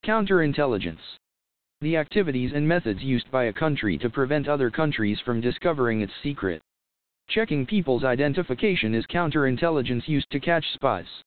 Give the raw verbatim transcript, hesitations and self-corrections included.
Counterintelligence. The activities and methods used by a country to prevent other countries from discovering its secret. Checking people's identification is counterintelligence used to catch spies.